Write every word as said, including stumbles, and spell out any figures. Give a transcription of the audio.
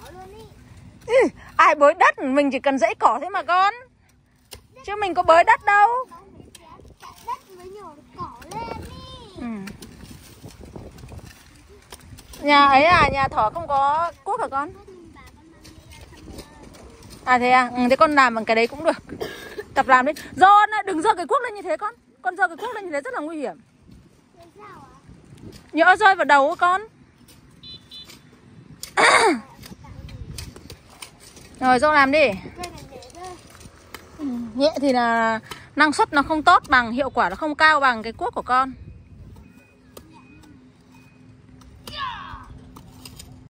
Ừ, ai bới đất, mình chỉ cần dãy cỏ thế mà con. Chứ mình có bới đất đâu. Ừ. Nhà ấy à, nhà thỏ không có cuốc hả con? À thế à, ừ, thế con làm bằng cái đấy cũng được. Tập làm đi. Do đừng giơ cái cuốc lên như thế con. Con giơ cái cuốc lên như thế rất là nguy hiểm. Nhỡ rơi vào đầu của con. Rồi dâu làm đi. Ừ, nhẹ thì là năng suất nó không tốt bằng, hiệu quả nó không cao bằng cái cuốc của con.